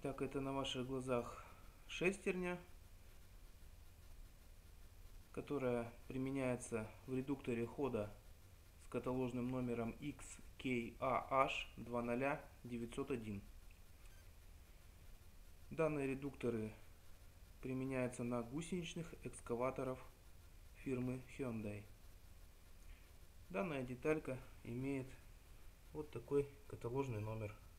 Итак, это на ваших глазах шестерня, которая применяется в редукторе хода с каталожным номером XKAH20901. Данные редукторы применяются на гусеничных экскаваторов фирмы Hyundai. Данная деталька имеет вот такой каталожный номер.